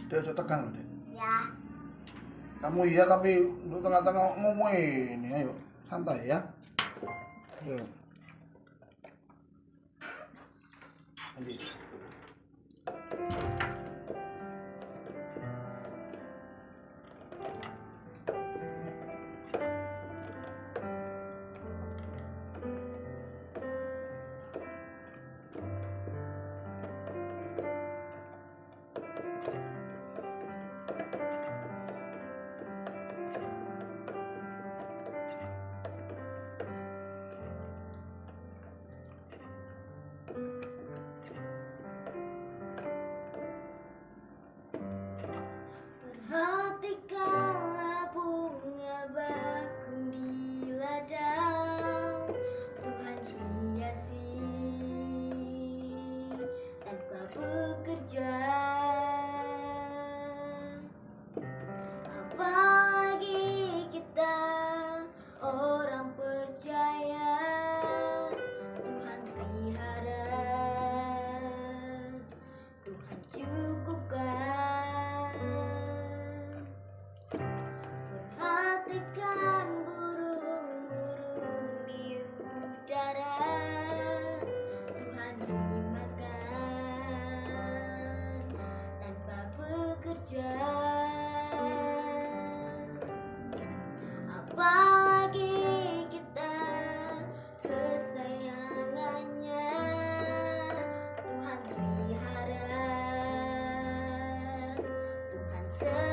Dek, ojo tegang loh, Dek. Ya. Kamu iya tapi lu tengah-tengah ngomong ini, ayo santai ya. Ayo. Lanjut. Perhatikanlah bunga bakung di ladang, Tuhan hiasi tanpa bekerja. Apalagi kita orang percaya, Tuhan pelihara, Tuhan cukupkan. Perhatikan burung-burung di udara, Tuhan beri makan tanpa bekerja. Apalagi kita kesayangannya, Tuhan pelihara, Tuhan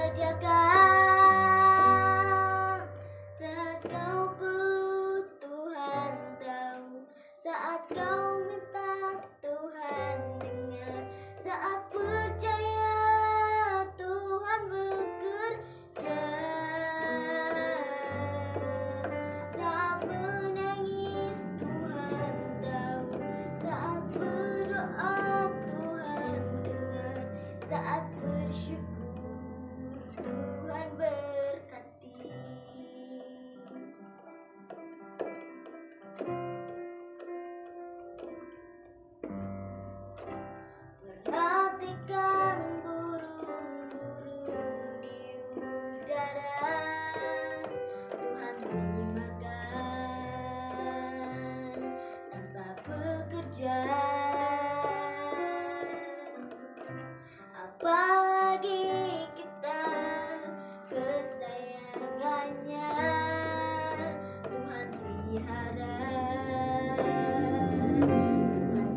sediakan. Saat kau perlu Tuhan tahu, saat kau minta Tuhan dengar, saat percaya Tuhan bekerja, saat menangis Tuhan tahu, saat berdoa Tuhan dengar, saat bersyukur Tuhan berkati. Perhatikan burung-burung di udara, Tuhan beri makan tanpa bekerja. Apalagi kita kesayangannya, Tuhan pelihara, Tuhan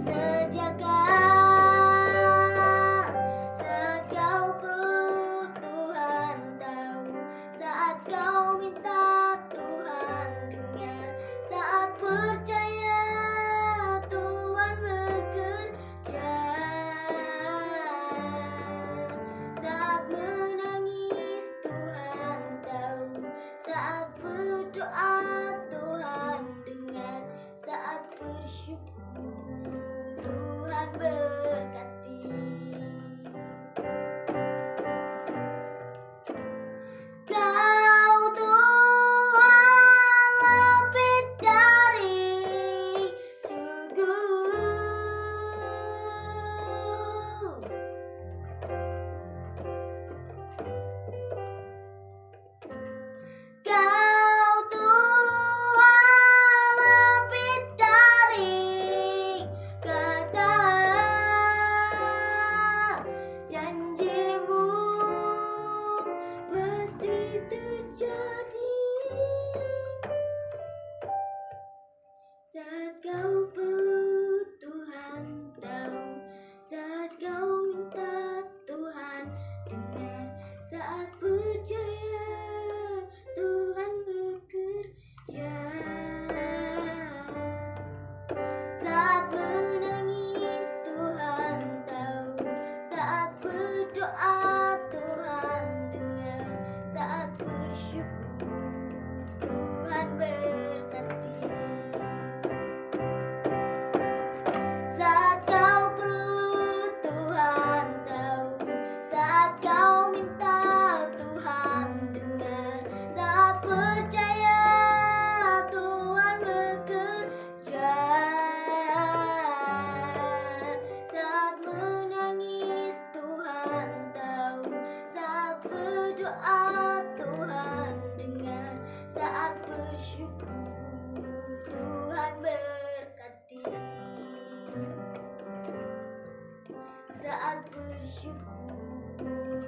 sediakan. Saat kau perlu Tuhan tahu, saat kau minta Tuhan dengar, saat percaya Tuhan bekerja, saat menangis Tuhan tahu, saat berdoa Tuhan dengar, saat bersyukur Tuhan berkati. Kau Tuhan lebih dari cukup. Kau Tuhan lebih dari kata janjimu pasti terjadi. Saat kau perlu Tuhan tahu, saat kau minta Tuhan dengar, saat percaya Tuhan bekerja, saat menangis Tuhan tahu, saat berdoa Tuhan dengar, saat bersyukur Tuhan berkati. Saat kau perlu Tuhan tahu, saat kau minta Tuhan dengar, saat percaya Tuhan bekerja, saat menangis Tuhan tahu,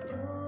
Tuhan